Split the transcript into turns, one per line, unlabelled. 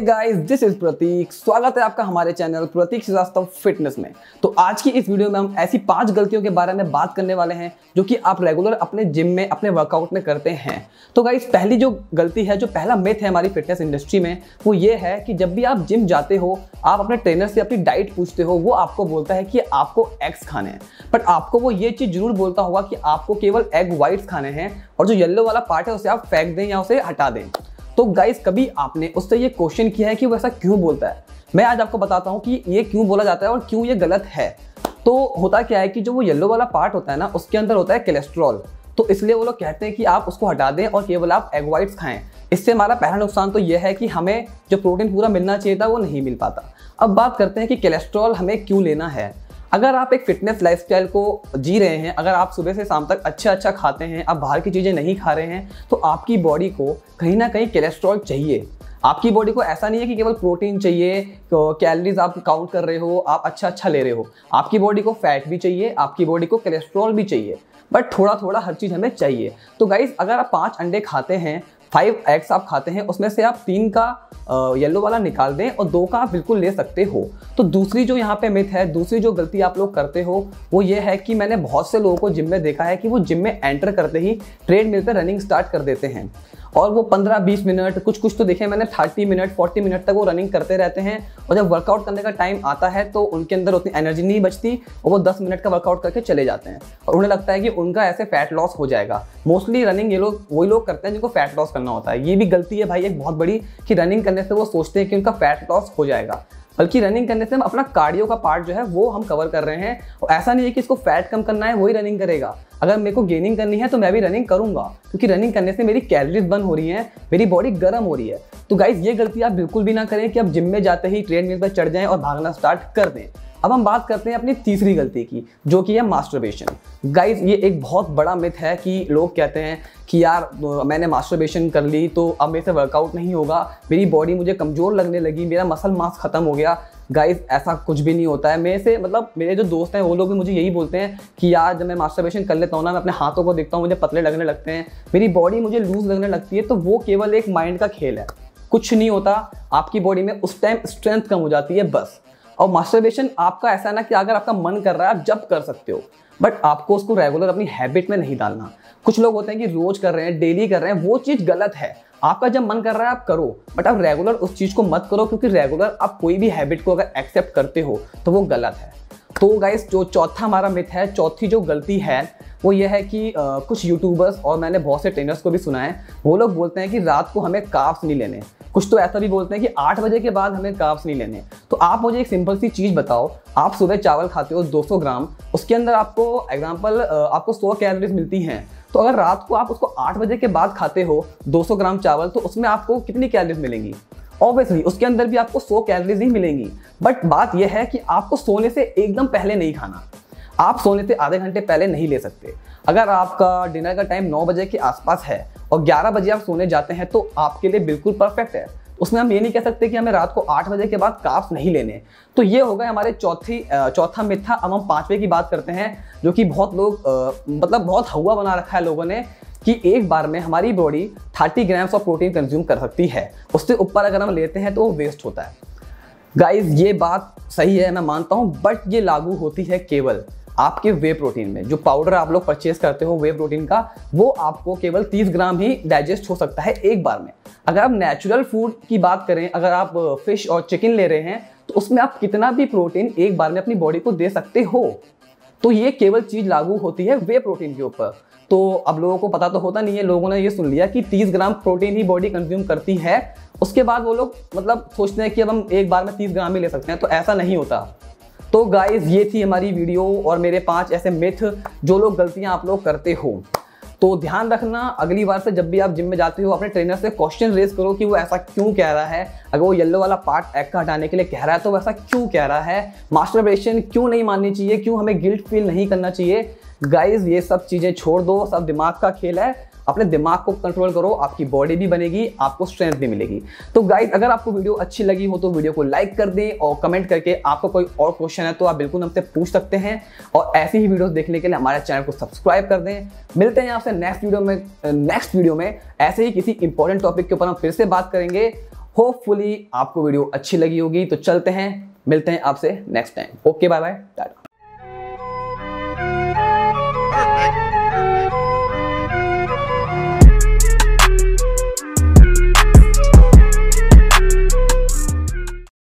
Guys, this is प्रतीक। स्वागत है आपका हमारे चैनल प्रतीक श्रीवास्तव फिटनेस में। तो आज की इस वीडियो में हम ऐसी 5 गलतियों के बारे में बात करने वाले हैं जो कि आप रेगुलर अपने जिम में, अपने वर्कआउट में करते हैं। तो गाइस, पहली जो गलती है, जो पहला मिथ है हमारी फिटनेस इंडस्ट्री में, वो ये है कि जब भी आप जिम जाते हो, आप अपने ट्रेनर से अपनी डाइट पूछते हो, वो आपको बोलता है कि आपको एग्स खाने हैं। बट आपको वो ये चीज़ जरूर बोलता होगा कि आपको केवल एग वाइट्स खाने हैं और जो येलो वाला पार्ट है उसे आप फेंक दें या उसे हटा दें। तो गाइस, कभी आपने उससे ये क्वेश्चन किया है कि वो ऐसा क्यों बोलता है? मैं आज आपको बताता हूँ कि ये क्यों बोला जाता है और क्यों ये गलत है। तो होता क्या है कि जो वो येलो वाला पार्ट होता है ना, उसके अंदर होता है कोलेस्ट्रॉल। तो इसलिए वो लोग कहते हैं कि आप उसको हटा दें और केवल आप एग वाइट्स खाएं। इससे हमारा पहला नुकसान तो यह है कि हमें जो प्रोटीन पूरा मिलना चाहिए था वो नहीं मिल पाता। अब बात करते हैं कि कोलेस्ट्रॉल हमें क्यों लेना है। अगर आप एक फिटनेस लाइफस्टाइल को जी रहे हैं, अगर आप सुबह से शाम तक अच्छा खाते हैं, आप बाहर की चीज़ें नहीं खा रहे हैं, तो आपकी बॉडी को कहीं ना कहीं कोलेस्ट्रॉल चाहिए। आपकी बॉडी को ऐसा नहीं है कि केवल प्रोटीन चाहिए, कैलोरीज आप काउंट कर रहे हो, आप अच्छा ले रहे हो। आपकी बॉडी को फैट भी चाहिए, आपकी बॉडी को कोलेस्ट्रॉल भी चाहिए, बट थोड़ा थोड़ा हर चीज़ हमें चाहिए। तो गाइस, अगर आप 5 अंडे खाते हैं, 5 एग्स आप खाते हैं, उसमें से आप 3 का येलो वाला निकाल दें और 2 का आप बिल्कुल ले सकते हो। तो दूसरी जो यहाँ पे मिथ है, दूसरी जो गलती आप लोग करते हो, वो ये है कि मैंने बहुत से लोगों को जिम में देखा है कि वो जिम में एंटर करते ही ट्रेडमिल पे रनिंग स्टार्ट कर देते हैं और वो 15-20 मिनट, कुछ तो देखे मैंने 30 मिनट 40 मिनट तक वो रनिंग करते रहते हैं। और जब वर्कआउट करने का टाइम आता है तो उनके अंदर उतनी एनर्जी नहीं बचती और वो 10 मिनट का वर्कआउट करके चले जाते हैं और उन्हें लगता है कि उनका ऐसे फैट लॉस हो जाएगा। मोस्टली रनिंग ये लोग वही लोग करते हैं जिनको फैट लॉस करना होता है। ये भी गलती है भाई एक बहुत बड़ी, कि रनिंग करने से वो सोचते हैं कि उनका फैट लॉस हो जाएगा, बल्कि रनिंग करने से हम अपना कार्डियो का पार्ट जो है वो हम कवर कर रहे हैं। और ऐसा नहीं है कि इसको फैट कम करना है वही रनिंग करेगा। अगर मेरे को गेनिंग करनी है तो मैं भी रनिंग करूंगा, क्योंकि रनिंग करने से मेरी कैलोरीज बर्न हो रही हैं, मेरी बॉडी गर्म हो रही है। तो गाइस, ये गलती आप बिल्कुल भी ना करें कि आप जिम में जाते ही ट्रेडमिल पर चढ़ जाएं और भागना स्टार्ट कर दें। अब हम बात करते हैं अपनी तीसरी गलती की, जो कि है मास्टरबेशन। गाइस, ये एक बहुत बड़ा मिथ है कि लोग कहते हैं कि यार मैंने मास्टरबेशन कर ली तो अब मेरे से वर्कआउट नहीं होगा, मेरी बॉडी मुझे कमज़ोर लगने लगी, मेरा मसल मास खत्म हो गया। गाइस, ऐसा कुछ भी नहीं होता है। मेरे जो दोस्त हैं वो लोग भी मुझे यही बोलते हैं कि यार जब मैं मास्टरबेशन कर लेता हूँ ना, मैं अपने हाथों को देखता हूँ, मुझे पतले लगने लगते हैं, मेरी बॉडी मुझे लूज लगने लगती है। तो वो केवल एक माइंड का खेल है, कुछ नहीं होता। आपकी बॉडी में उस टाइम स्ट्रेंथ कम हो जाती है बस। और मास्टरबेशन आपका ऐसा है ना कि अगर आपका मन कर रहा है आप जब कर सकते हो, बट आपको उसको रेगुलर अपनी हैबिट में नहीं डालना। कुछ लोग होते हैं कि रोज कर रहे हैं, डेली कर रहे हैं, वो चीज़ गलत है। आपका जब मन कर रहा है आप करो, बट आप रेगुलर उस चीज़ को मत करो, क्योंकि रेगुलर आप कोई भी हैबिट को अगर एक्सेप्ट करते हो तो वो गलत है। तो गाइस, जो चौथा हमारा मिथ है, चौथी जो गलती है वो ये है कि कुछ यूट्यूबर्स और मैंने बहुत से ट्रेनर्स को भी सुना है, वो लोग बोलते हैं कि रात को हमें कार्ब्स नहीं लेने। कुछ तो ऐसा भी बोलते हैं कि 8 बजे के बाद हमें कार्ब्स नहीं लेने। तो आप मुझे एक सिंपल सी चीज़ बताओ, आप सुबह चावल खाते हो 200 ग्राम, उसके अंदर आपको एग्जाम्पल आपको 100 कैलोरीज मिलती हैं। तो अगर रात को आप उसको 8 बजे के बाद खाते हो 200 ग्राम चावल, तो उसमें आपको कितनी कैलोरीज मिलेंगी? ऑब्वियसली उसके अंदर भी आपको 100 कैलोरीज ही मिलेंगी। बट बात यह है कि आपको सोने से एकदम पहले नहीं खाना, आप सोने से आधे घंटे पहले नहीं ले सकते। अगर आपका डिनर का टाइम 9 बजे के आसपास है और 11 बजे आप सोने जाते हैं तो आपके लिए बिल्कुल परफेक्ट है। उसमें हम ये नहीं कह सकते कि हमें रात को 8 बजे के बाद कार्ब्स नहीं लेने। तो ये हो गए हमारे चौथा मिथ था। अब हम 5वें की बात करते हैं, जो कि बहुत लोग बहुत हवा बना रखा है लोगों ने कि एक बार में हमारी body 30 grams of protein consume कर सकती है, उससे ऊपर अगर हम लेते हैं तो वो वेस्ट होता है। गाइस, ये बात सही है, मैं मानता हूँ, बट ये लागू होती है केवल आपके वे प्रोटीन में। जो पाउडर आप लोग परचेज करते हो वे प्रोटीन का, वो आपको केवल 30 ग्राम ही डाइजेस्ट हो सकता है एक बार में। अगर आप नेचुरल फूड की बात करें, अगर आप फिश और चिकन ले रहे हैं, तो उसमें आप कितना भी प्रोटीन एक बार में अपनी बॉडी को दे सकते हो। तो ये केवल चीज़ लागू होती है वे प्रोटीन के ऊपर। तो अब लोगों को पता तो होता नहीं है, लोगों ने ये सुन लिया कि 30 ग्राम प्रोटीन ही बॉडी कंज्यूम करती है, उसके बाद वो लोग सोचते हैं कि अब हम एक बार में 30 ग्राम ही ले सकते हैं। तो ऐसा नहीं होता। तो गाइस, ये थी हमारी वीडियो और मेरे 5 ऐसे मिथ जो लोग गलतियां आप लोग करते हो। तो ध्यान रखना, अगली बार से जब भी आप जिम में जाते हो अपने ट्रेनर से क्वेश्चन रेज करो कि वो ऐसा क्यों कह रहा है। अगर वो येलो वाला पार्ट एग का हटाने के लिए कह रहा है तो वैसा क्यों कह रहा है, मास्टरबेशन क्यों नहीं माननी चाहिए, क्यों हमें गिल्ट फील नहीं करना चाहिए। गाइस, ये सब चीज़ें छोड़ दो, सब दिमाग का खेल है। अपने दिमाग को कंट्रोल करो, आपकी बॉडी भी बनेगी, आपको स्ट्रेंथ भी मिलेगी। तो गाइस, अगर आपको वीडियो अच्छी लगी हो तो वीडियो को लाइक कर दें और कमेंट करके आपको कोई और क्वेश्चन है तो आप बिल्कुल हमसे पूछ सकते हैं। और ऐसी ही वीडियोस देखने के लिए हमारे चैनल को सब्सक्राइब कर दें। मिलते हैं आपसे नेक्स्ट वीडियो में ऐसे ही किसी इंपॉर्टेंट टॉपिक के ऊपर हम फिर से बात करेंगे। होपफुली आपको वीडियो अच्छी लगी होगी। तो चलते हैं, मिलते हैं आपसे next time. Okay, bye bye, Tata.